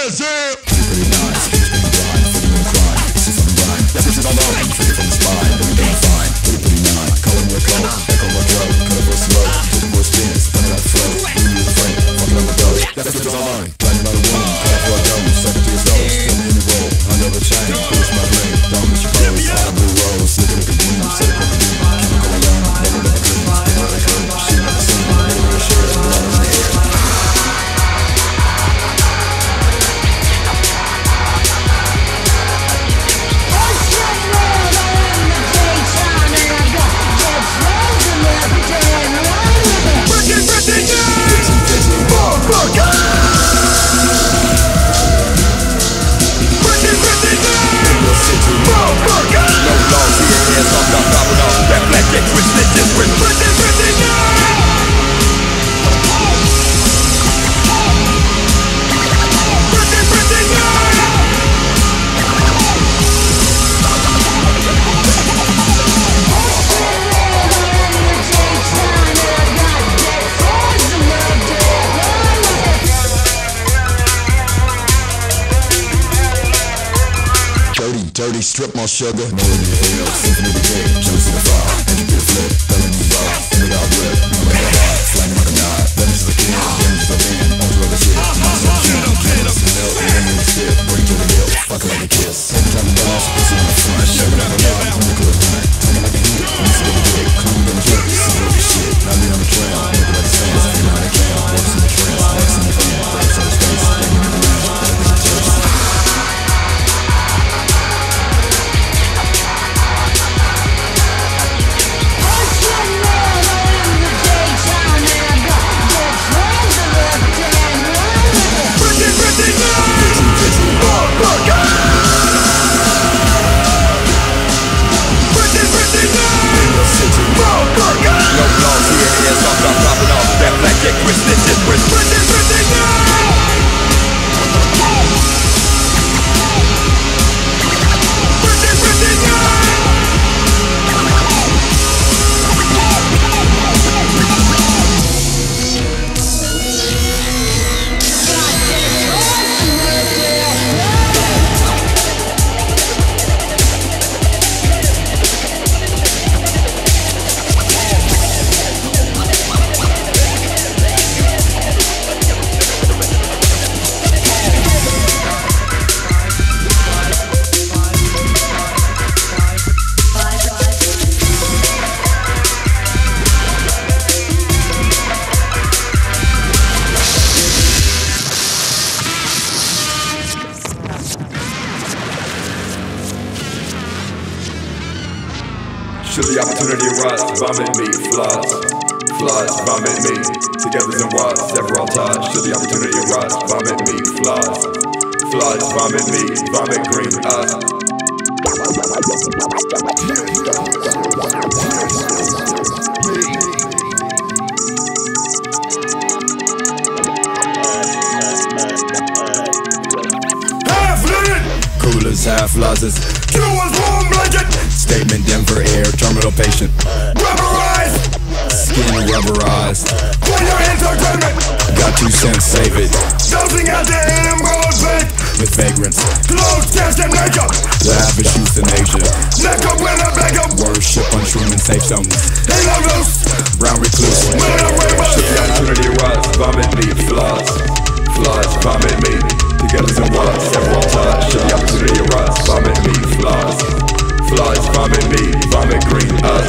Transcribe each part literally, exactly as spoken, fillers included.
Shazam! Pretty nice, keeps me blind, fucking with a crime. This is on the rhyme, that bitch is all over. Trigger from the spine, then we doing fine. Pretty, pretty nine, calling me a cold. Echo my throat, cut it for slow. Get the voice spins, turn it out flow. Leave me with a friend, fucking on the dough. That bitch is all on. Blinded by the woman, cut it for a dome. Suck it to your soul, still in the roll. Under the chain, push my ring. Don't miss your pose, on a blue rose. Look at the beam, set it for the beam. Keep it going on, never let it clean. Spin out the curve, she never seen. Never let it share, blood in the air. Dirty strip mall sugar. More than the hill, symphony of the gate. Juice in the fire, entry to the flip. Felony involved, and we got ripped. We gon' make it hard, flaming like a knot. Venice is a king, damage is a band. On to other shit, monster of chin. Cannabis and milk, and then we spit. Bring to the hill, fuck it like a kiss. Every time we bounce, pussy in the front. Shoving out the left, when we could run. Talking like a heat, when it's a big dick. Clean on the drip, see over shit. Now me on the trail, make it like a sand. Feel how they can, works in the trance. Works in the fan, breaks out of space. Banging in the range, everything it takes. Should the opportunity arise to vomit me, flies, flies, vomit me. Together and wise, several times. Should the opportunity arise to vomit me, flies, flies, vomit me, vomit green eyes. Half limit! Coolers, half losses. Q was warm blanket! Statement Denver Air, terminal patient. Rubberized! Skin rubberized. For your entertainment! Got two cents, save it. Dosing at the emerald bank! With vagrants. Clothes, cash, and makeup! Lavish euthanasia. Neck up when I back up! Worship on Truman safe zones. Ain't no loose! Brown recluse. When I wake up! Should the opportunity arise to vomit me, flies, flies, vomit me. Together and wise, several times. Should the opportunity arise to vomit me, flies, flies, vomit me, vomit green eyes.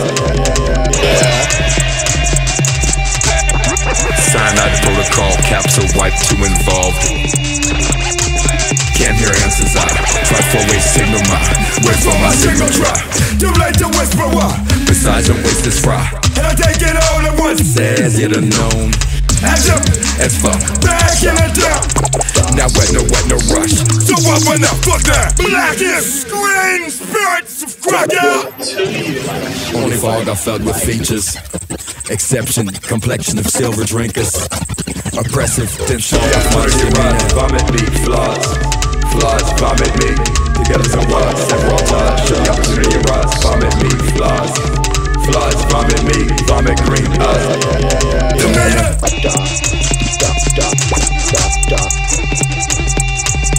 Cyanide protocol, capsule wipe two involved. Can't hear answers, I try four-way signal my wait for my signal try. Too late to whisper why. Besides, don't waste this fry. And I take it all at once. Says you're the known. Action! As fuck. Back in the down. Now wet, no wet, no rush. So up and up, fuck that. Blackest green spirits of crack out. Only fog I felt with features. Exception, complexion of silver drinkers. Oppressive, then show Should the up opportunity arise to vomit me, flies, flies, vomit me. Together and wise, several times. Should the opportunity arise to vomit me, flies, flies, vomit me, vomit green eyes. Tomato.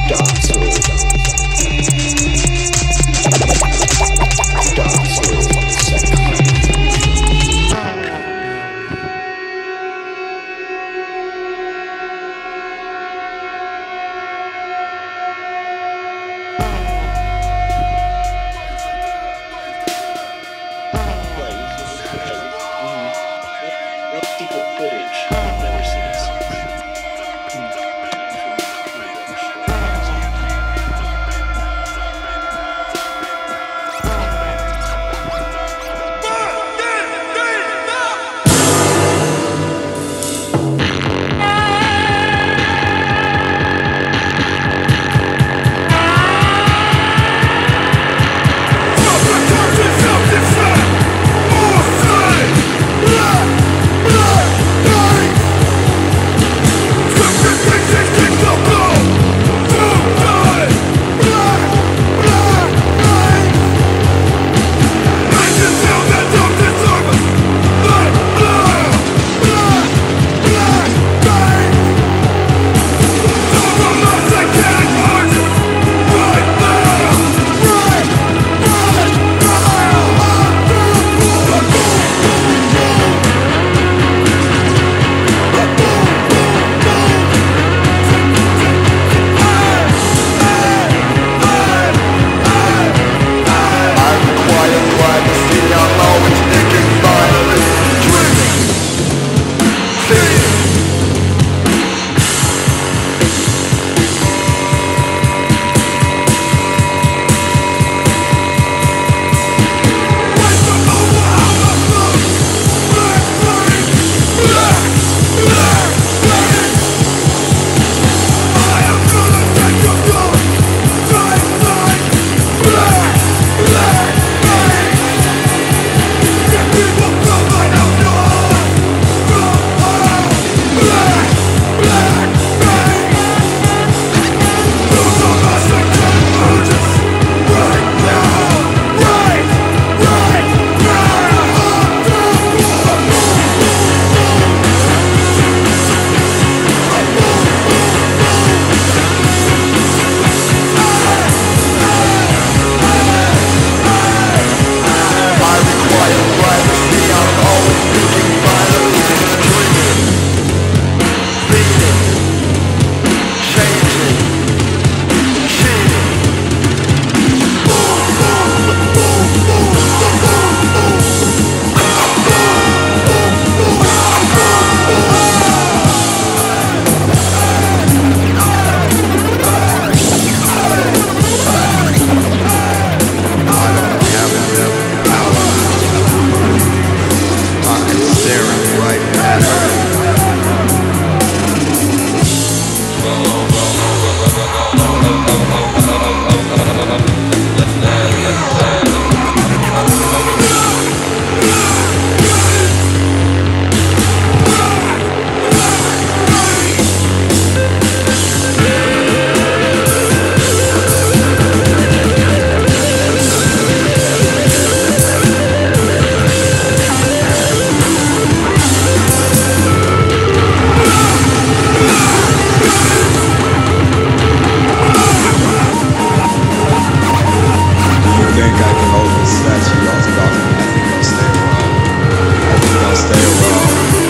think I can hold this statue off balcony? I think I'll stay a while. I think I'll stay a while.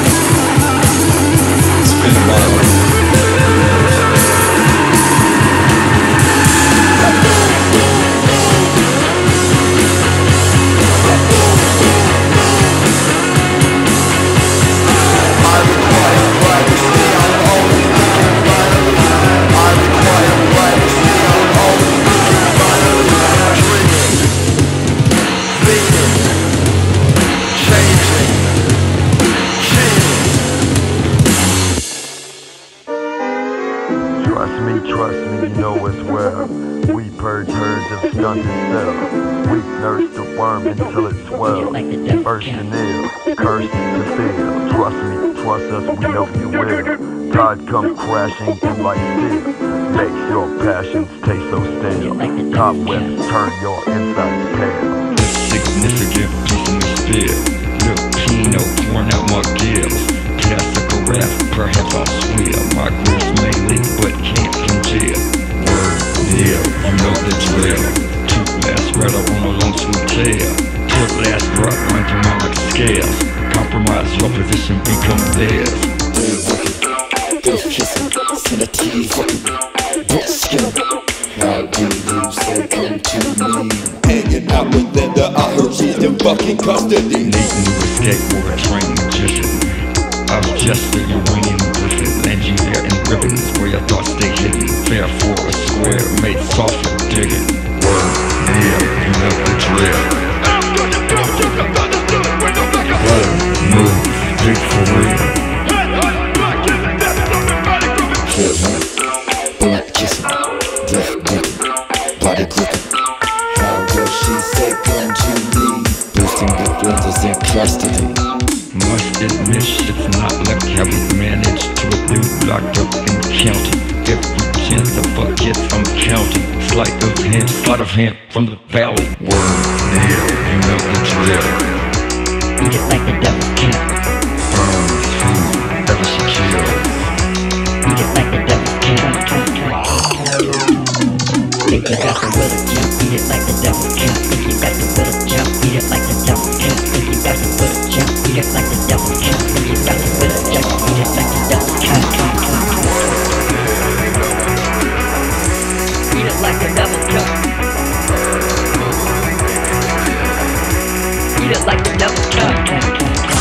Spin the bottle. Trust me, you know as well. We purge herds of stunted cells. We nurse the worm until it swells. First and ill, cursed to feel. Trust me, trust us, we know you will. Tide come crashing in like steel. Makes your passions taste so stale. Cobwebs turn your insides pale. Significant piece of fear. Little Pino pouring out my gills. Pass a carafe, perhaps I'll swear. My grip's mainly, but can't congeal. Word, yeah, you know the drill. Tooth last right up on a long sweet tail. Till last drop runs them out like scales. Compromise your position, become theirs. They're kissing, send a T fucking bitch skin. How do you say come to me? Hanging out with Linda, I heard she's in fucking custody. Need new escape or a trained magician. I was just a uranium griffin, land you there in ribbons where your thoughts stay hidden. Fair for a square, made soft for digging. Word, yeah, you know the drill. Word, move, big for real. Blunt kissing, breath gripping, body gripping. How does she say come to me? Boosting the brothers in custody. Must admit it's not luck how we managed to a dude locked up in the county. Every chance a buck gets I'm counting. Sleight of hand, sleight of hand from the valley. Word, yeah, you know the drill. Eat it like the devil can. Burns food, ever she kills. Eat it like the devil can. Think you got the will to jump. Eat it like the devil can. Think you got the will to jump. Eat it like the devil can. Think you got the will to jump. Eat it like the devil can. Think you got the will to jump. Eat it like the devil can. Eat it like the devil can. Eat it like the devil can.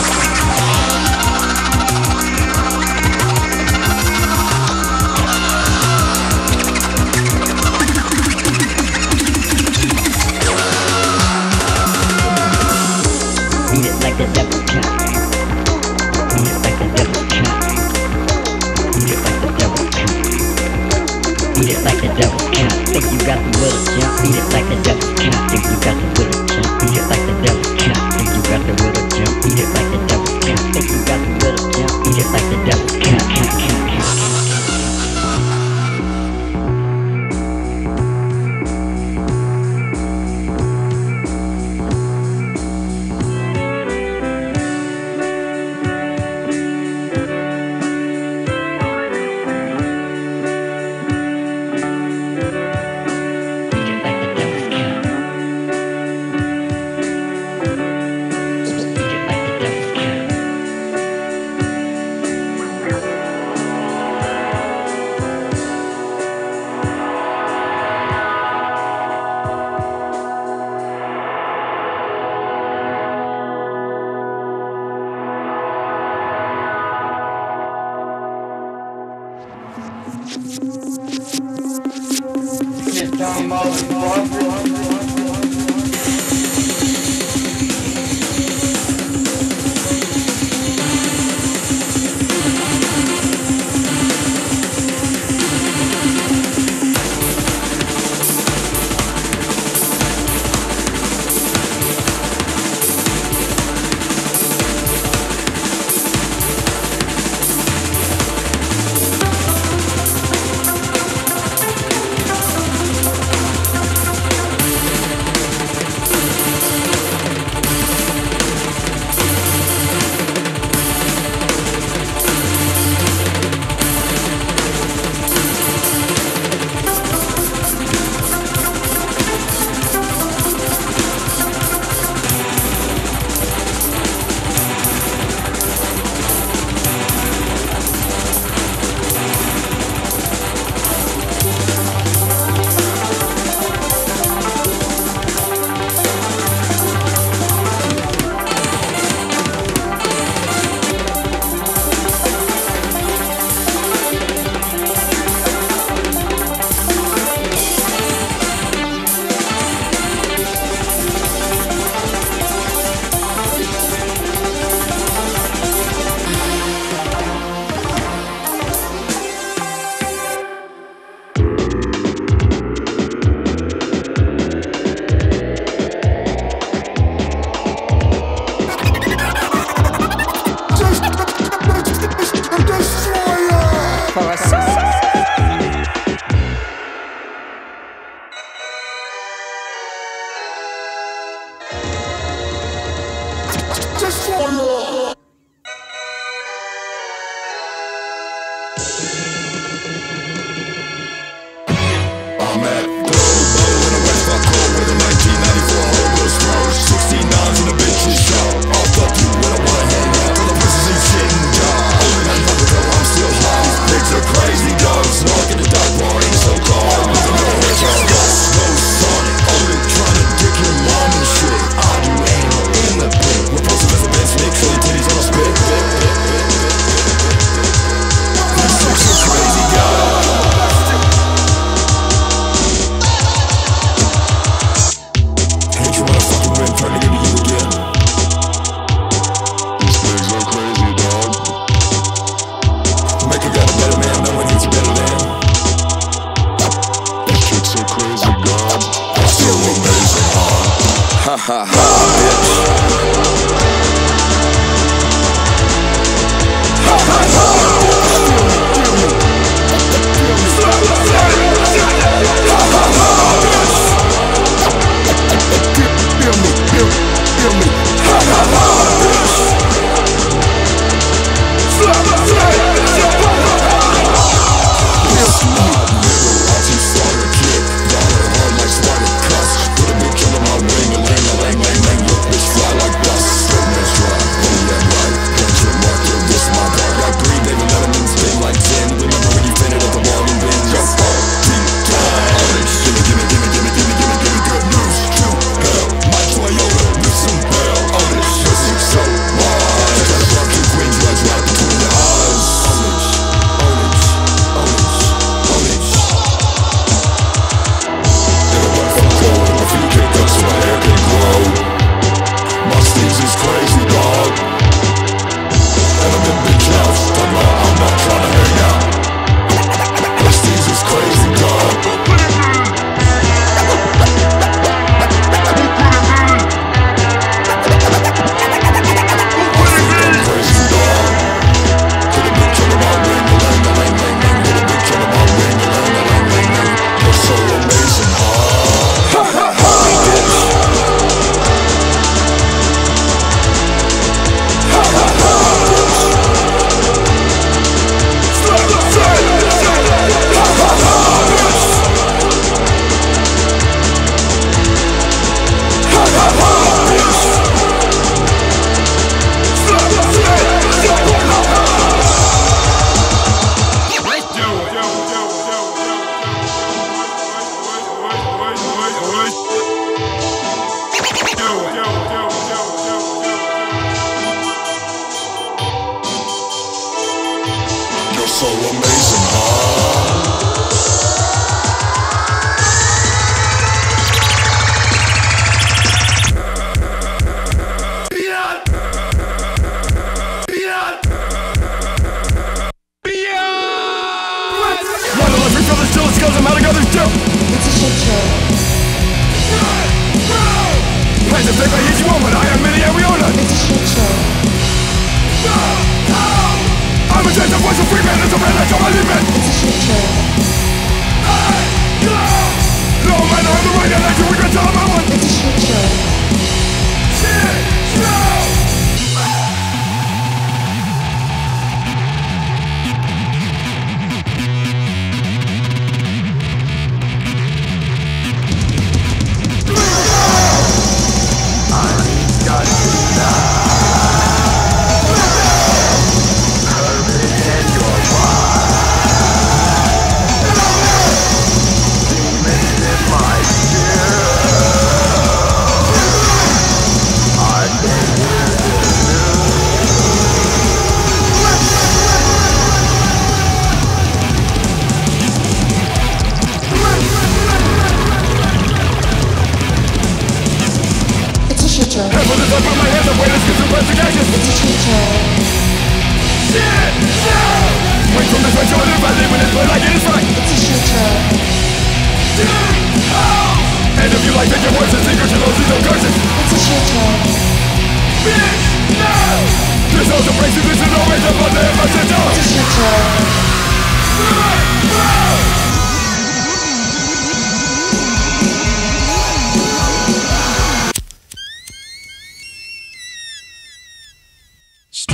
Eat it like the devil can. Eat it like the devil can. Eat it like the devil can. Eat it like the devil can. Think you got the will to jump. Eat it like the devil can. Think you got the will to jump. Eat it like the devil can. Think you got the will to jump. Eat it like the devil can. Think you got the will to jump. Eat it like the devil can. Can can can.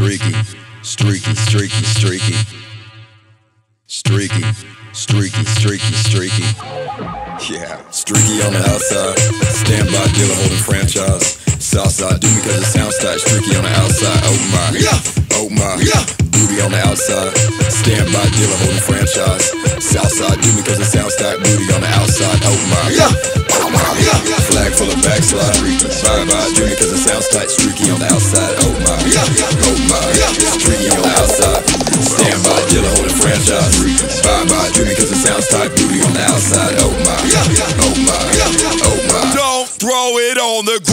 Streaky, streaky, streaky, streaky. Streaky, streaky, streaky, streaky. Yeah, streaky on the outside. Standby dealer holding franchise. Southside, do me cause it sounds tight. Streaky on the outside, oh my, oh my. Booty on the outside. Standby dealer holding franchise. Southside, do me cause it sounds tight. Booty on the outside, oh my, oh my. Flag full of backslide. Bye bye, do me cause it sounds tight. Streaky on the outside, oh my, oh my. Streaky on the outside. Standby dealer holding franchise. Bye bye, do me cause it sounds tight. Booty on the outside, oh my, oh my, oh my. Don't throw it on the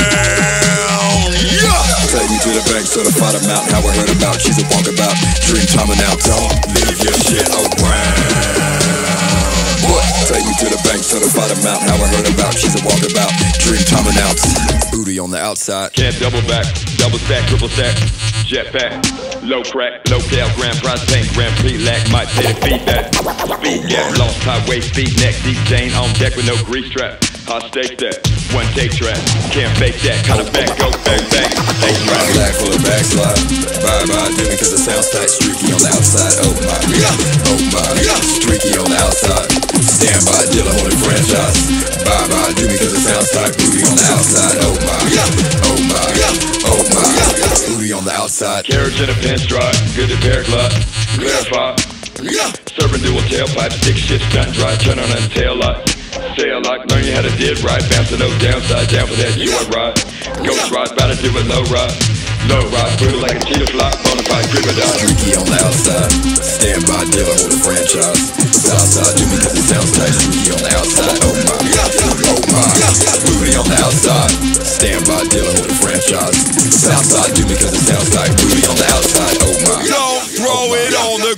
ground. Yeah. Take me to the bank, certified amount. How I heard about, she's a walkabout. Dream time and out, don't leave your shit around. What? Take me to the bank, certified amount. How I heard about, she's a walkabout. Dream time and out. Booty on the outside. Can't double back, double stack, triple stack, jetpack, low crack, low cal, grand prize, paint, grand prix, lack, might pay the feedback. Speed gap, lost highway, speed neck, deep chain on deck with no grease trap. High stake that, one take track, can't fake that, kind of back, go bang bang. Take track. Flag full of backslide. Bye bye, do me cause it sounds tight. Streaky on the outside, oh my, oh my. Streaky on the outside. Standby dealer holding franchise. Bye bye, do me cause it sounds tight. Booty on the outside, oh my, oh my, oh my. Booty on the outside. Carriage in a pinstripe, good to paraglide, verify. Serving dual tailpipe, stick shit, stunt dry, turn on a tail light. Sail like, learn you how to did right, bouncing those downside down for that joy ride. Ghost ride, bout to do a low ride. Low ride, brutal like a cheetah flock, bonafide, grip it out. Streaky on the outside. Standby dealer holding franchise. Southside, do me cause it sounds tight. Streaky on the outside, oh my, oh my. Booty on the outside. Standby dealer holding franchise. Southside, do me cause it sounds tight. Booty on the outside, oh my. Don't throw it on the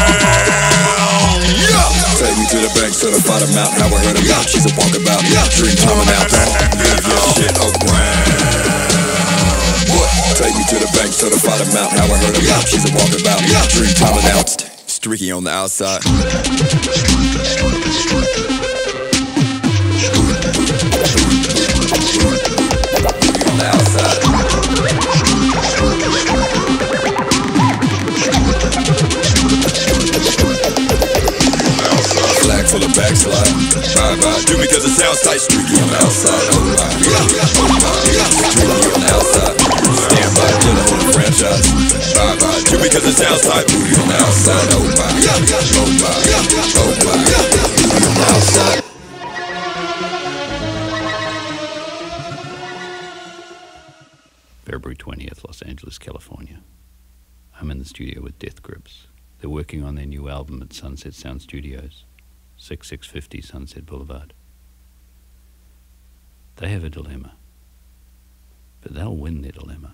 ground. Yeah. Take me to the bank, certified amount. How I heard about, she's a walkabout. Dream time and out, don't leave your shit around. What? Take me to the bank, certified amount. How I heard about, she's a walkabout. Dream time and out. Streaky on the outside. Booty on the outside. Flag full of backslide. Bye bye, do me cause it sounds tight. Streaky on the outside, oh my, oh my. Streaky on the outside. Standby dealer holding franchise. Bye bye, do me cause it sounds tight. Booty on the outside, oh my, oh my, oh my. Booty on the outside. February twentieth, Los Angeles, California. I'm in the studio with Death Grips. They're working on their new album at Sunset Sound Studios, sixty-six fifty Sunset Boulevard. They have a dilemma, but they'll win their dilemma.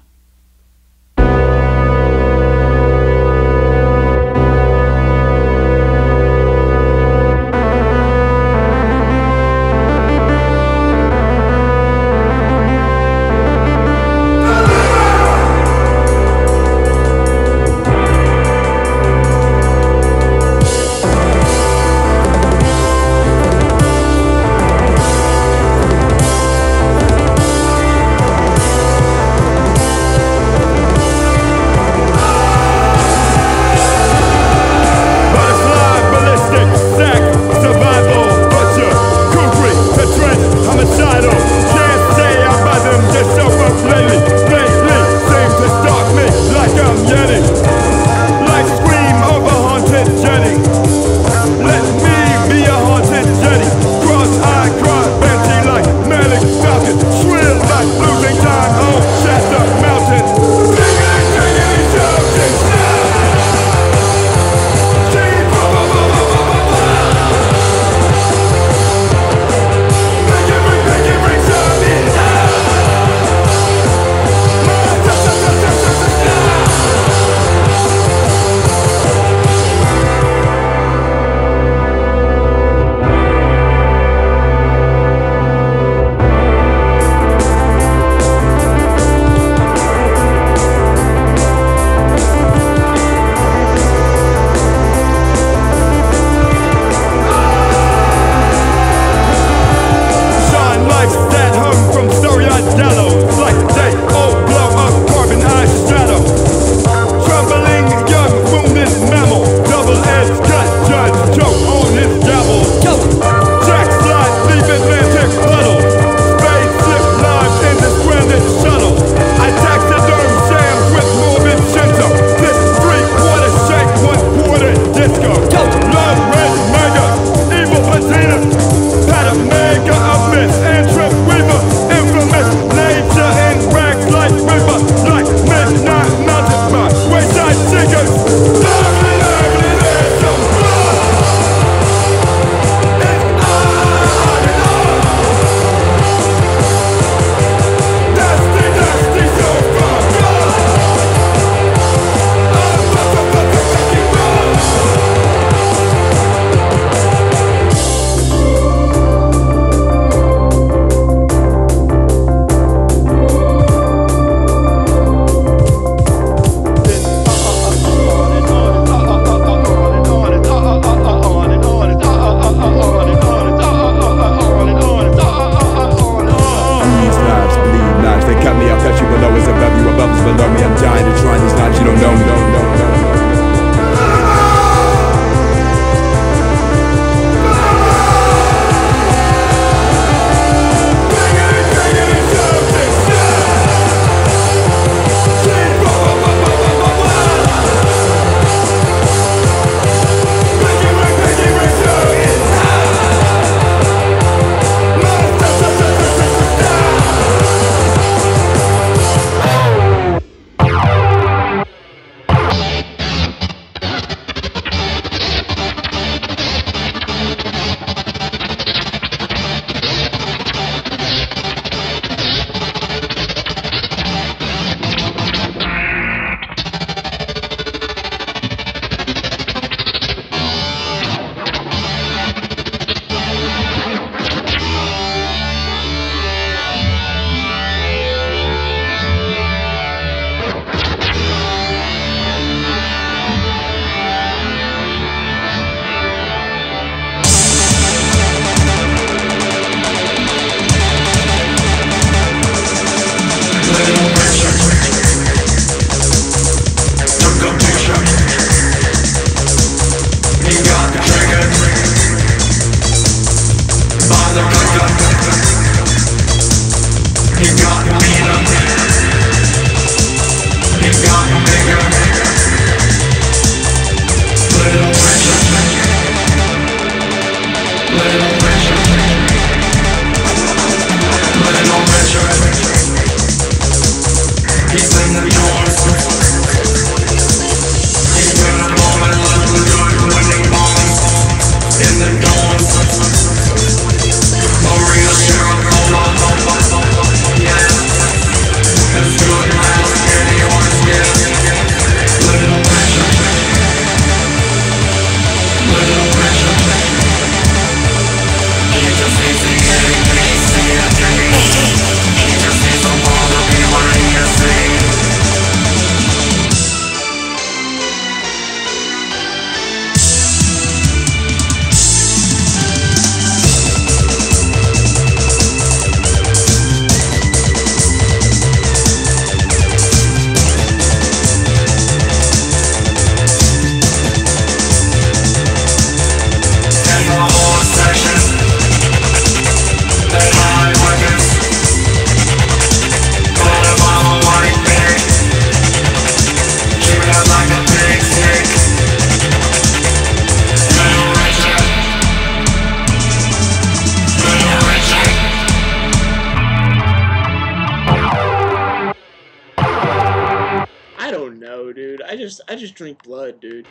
know, dude. I just, I just drink blood, dude.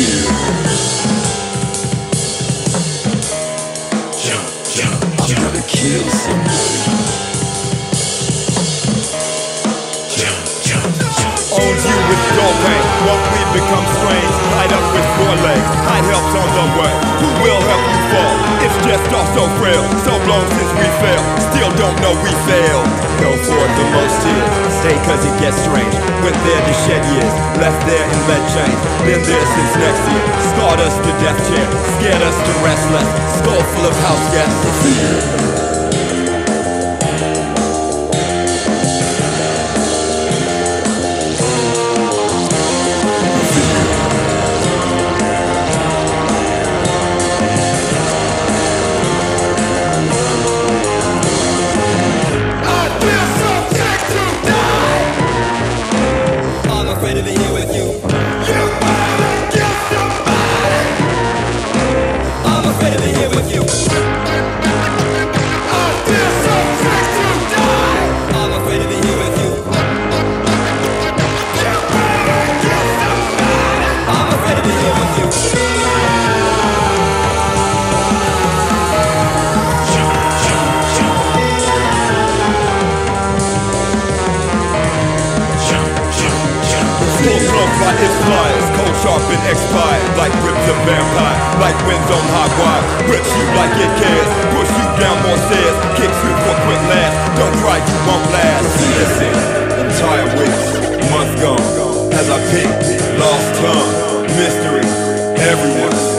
Jump, jump, I'm gonna kill somebody. Jump, jump, jump. Owns you with your pain. Won't we become strange? Tied up with four legs. High help's on the way. Who will help you fall? It's just all so frail. So long since we failed. Still don't know we failed. Go for it the most tears. Stay cause it gets strange. Went there to shed years. Left there in lead chains. Been there since next year. Scarred us to death chair. Scared us to restless. Skull full of house guests. Fear. Expired, like rips of vampire, like winds on hot wire. Rips you like it cares, push you down more stairs, kicks you for quick last. Don't cry, you won't last. Listen, entire weeks, months gone, as I pick, lost tongue, mystery, everyone.